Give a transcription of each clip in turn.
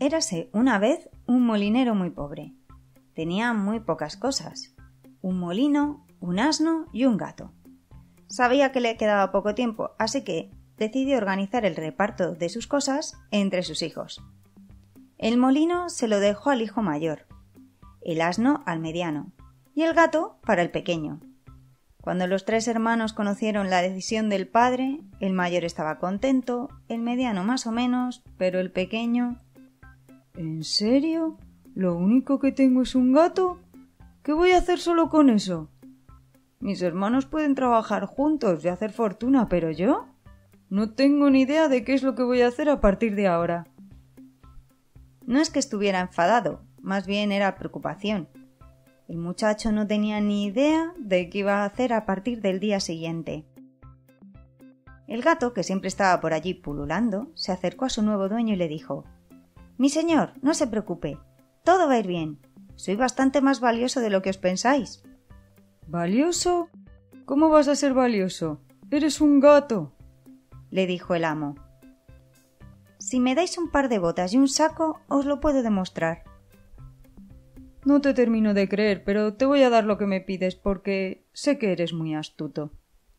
Érase una vez un molinero muy pobre. Tenía muy pocas cosas: un molino, un asno y un gato. Sabía que le quedaba poco tiempo, así que decidió organizar el reparto de sus cosas entre sus hijos. El molino se lo dejó al hijo mayor, el asno al mediano y el gato para el pequeño. Cuando los 3 hermanos conocieron la decisión del padre, el mayor estaba contento, el mediano más o menos, pero el pequeño... ¿En serio? ¿Lo único que tengo es un gato? ¿Qué voy a hacer solo con eso? Mis hermanos pueden trabajar juntos y hacer fortuna, pero yo no tengo ni idea de qué es lo que voy a hacer a partir de ahora. No es que estuviera enfadado, más bien era preocupación. El muchacho no tenía ni idea de qué iba a hacer a partir del día siguiente. El gato, que siempre estaba por allí pululando, se acercó a su nuevo dueño y le dijo: «Mi señor, no se preocupe, todo va a ir bien. Soy bastante más valioso de lo que os pensáis». «¿Valioso? ¿Cómo vas a ser valioso? Eres un gato», le dijo el amo. «Si me dais un par de botas y un saco, os lo puedo demostrar». «No te termino de creer, pero te voy a dar lo que me pides porque sé que eres muy astuto».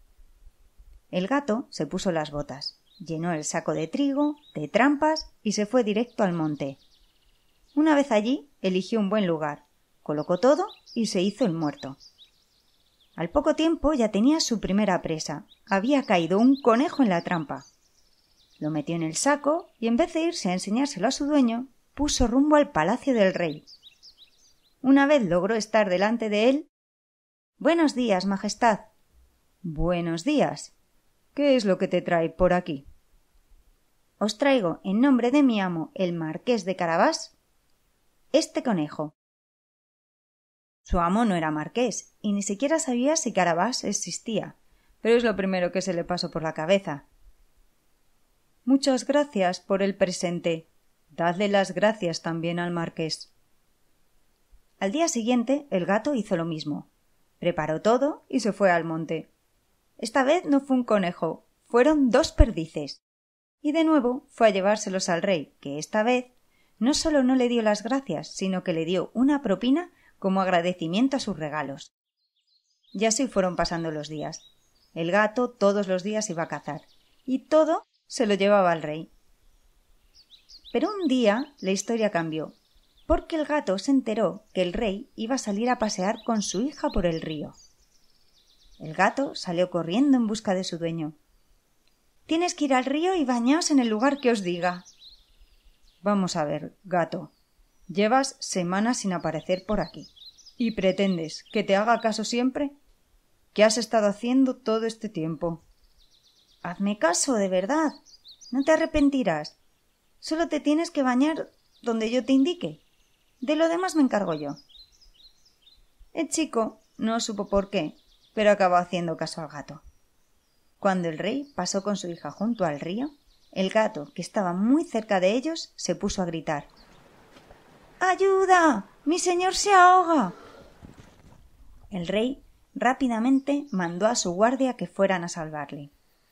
El gato se puso las botas, llenó el saco de trigo, de trampas y se fue directo al monte. Una vez allí, eligió un buen lugar, colocó todo y se hizo el muerto. Al poco tiempo ya tenía su primera presa. Había caído un conejo en la trampa. Lo metió en el saco y en vez de irse a enseñárselo a su dueño, puso rumbo al palacio del rey. Una vez logró estar delante de él. «Buenos días, majestad». «Buenos días. ¿Qué es lo que te trae por aquí?» «Os traigo, en nombre de mi amo, el marqués de Carabás, este conejo». Su amo no era marqués y ni siquiera sabía si Carabás existía, pero es lo primero que se le pasó por la cabeza. «Muchas gracias por el presente. Dadle las gracias también al marqués». Al día siguiente el gato hizo lo mismo. Preparó todo y se fue al monte. Esta vez no fue un conejo, fueron 2 perdices. Y de nuevo fue a llevárselos al rey, que esta vez no solo no le dio las gracias, sino que le dio una propina como agradecimiento a sus regalos. Y así fueron pasando los días. El gato todos los días iba a cazar, y todo se lo llevaba al rey. Pero un día la historia cambió, porque el gato se enteró que el rey iba a salir a pasear con su hija por el río. El gato salió corriendo en busca de su dueño. «Tienes que ir al río y bañaos en el lugar que os diga». «Vamos a ver, gato. Llevas semanas sin aparecer por aquí. ¿Y pretendes que te haga caso siempre? ¿Qué has estado haciendo todo este tiempo?» «Hazme caso, de verdad. No te arrepentirás. Solo te tienes que bañar donde yo te indique. De lo demás me encargo yo». El chico no supo por qué, pero acabó haciendo caso al gato. Cuando el rey pasó con su hija junto al río, el gato, que estaba muy cerca de ellos, se puso a gritar: «¡Ayuda! ¡Mi señor se ahoga!». El rey rápidamente mandó a su guardia que fueran a salvarle.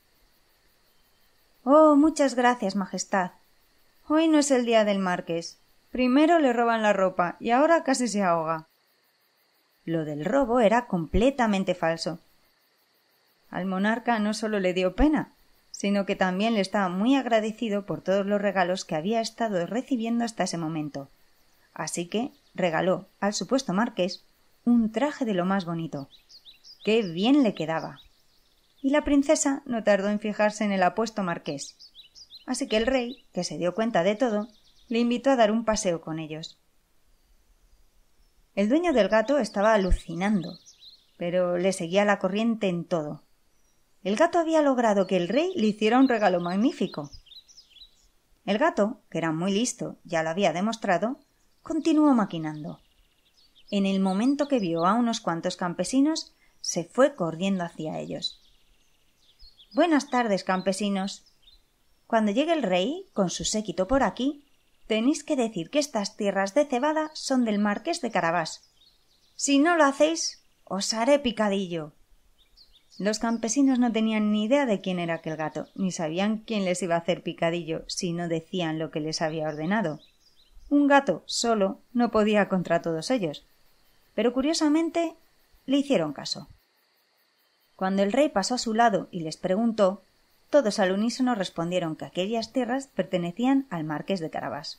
«Oh, muchas gracias, majestad. Hoy no es el día del marqués. Primero le roban la ropa y ahora casi se ahoga». Lo del robo era completamente falso. Al monarca no solo le dio pena, sino que también le estaba muy agradecido por todos los regalos que había estado recibiendo hasta ese momento. Así que regaló al supuesto marqués un traje de lo más bonito. ¡Qué bien le quedaba! Y la princesa no tardó en fijarse en el apuesto marqués. Así que el rey, que se dio cuenta de todo, le invitó a dar un paseo con ellos. El dueño del gato estaba alucinando, pero le seguía la corriente en todo. El gato había logrado que el rey le hiciera un regalo magnífico. El gato, que era muy listo, ya lo había demostrado, continuó maquinando. En el momento que vio a unos cuantos campesinos, se fue corriendo hacia ellos. «Buenas tardes, campesinos. Cuando llegue el rey, con su séquito por aquí, tenéis que decir que estas tierras de cebada son del marqués de Carabás. Si no lo hacéis, os haré picadillo». Los campesinos no tenían ni idea de quién era aquel gato, ni sabían quién les iba a hacer picadillo si no decían lo que les había ordenado. Un gato solo no podía contra todos ellos, pero curiosamente le hicieron caso. Cuando el rey pasó a su lado y les preguntó, todos al unísono respondieron que aquellas tierras pertenecían al marqués de Carabás.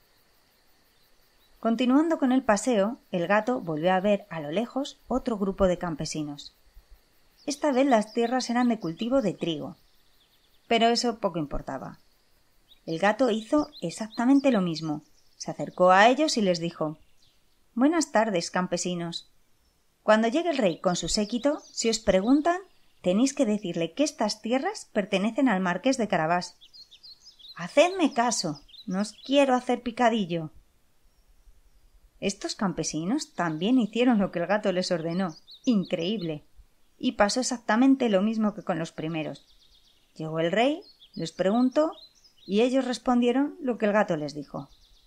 Continuando con el paseo, el gato volvió a ver a lo lejos otro grupo de campesinos. Esta vez las tierras eran de cultivo de trigo, pero eso poco importaba. El gato hizo exactamente lo mismo. Se acercó a ellos y les dijo: «Buenas tardes, campesinos. Cuando llegue el rey con su séquito, si os preguntan, tenéis que decirle que estas tierras pertenecen al marqués de Carabás. Hacedme caso, no os quiero hacer picadillo». Estos campesinos también hicieron lo que el gato les ordenó. Increíble. Y pasó exactamente lo mismo que con los primeros. Llegó el rey, les preguntó, y ellos respondieron lo que el gato les dijo.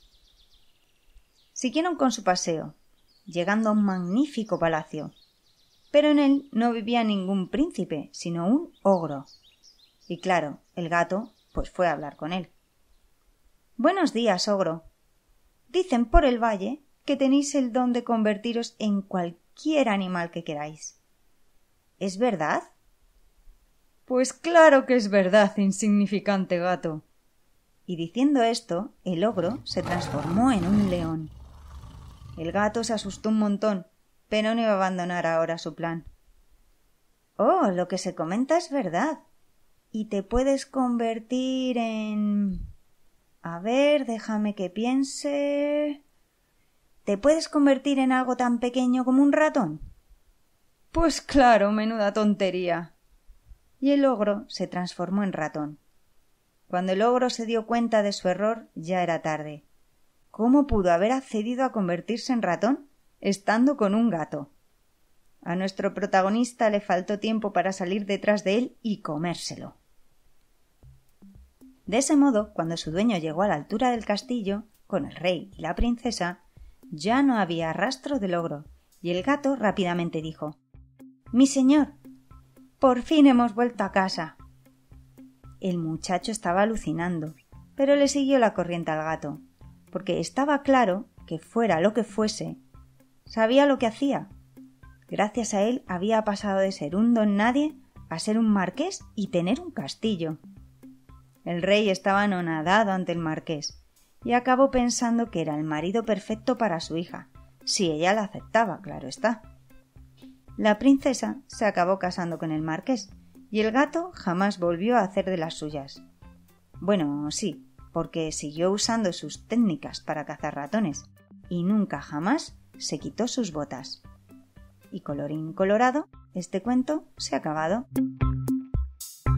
Siguieron con su paseo, llegando a un magnífico palacio. Pero en él no vivía ningún príncipe, sino un ogro. Y claro, el gato pues fue a hablar con él. «Buenos días, ogro. Dicen por el valle que tenéis el don de convertiros en cualquier animal que queráis. ¿Es verdad?» «Pues claro que es verdad, insignificante gato». Y diciendo esto, el ogro se transformó en un león. El gato se asustó un montón, pero no iba a abandonar ahora su plan. «Oh, lo que se comenta es verdad. Y te puedes convertir en... A ver, déjame que piense... ¿Te puedes convertir en algo tan pequeño como un ratón?» «Pues claro, menuda tontería». Y el ogro se transformó en ratón. Cuando el ogro se dio cuenta de su error, ya era tarde. ¿Cómo pudo haber accedido a convertirse en ratón estando con un gato? A nuestro protagonista le faltó tiempo para salir detrás de él y comérselo. De ese modo, cuando su dueño llegó a la altura del castillo, con el rey y la princesa, ya no había rastro del ogro, y el gato rápidamente dijo: «Mi señor, por fin hemos vuelto a casa». El muchacho estaba alucinando, pero le siguió la corriente al gato, porque estaba claro que fuera lo que fuese, sabía lo que hacía. Gracias a él había pasado de ser un don nadie a ser un marqués y tener un castillo. El rey estaba anonadado ante el marqués y acabó pensando que era el marido perfecto para su hija, si ella la aceptaba, claro está. La princesa se acabó casando con el marqués y el gato jamás volvió a hacer de las suyas. Bueno, sí, porque siguió usando sus técnicas para cazar ratones y nunca jamás se quitó sus botas. Y colorín colorado, este cuento se ha acabado.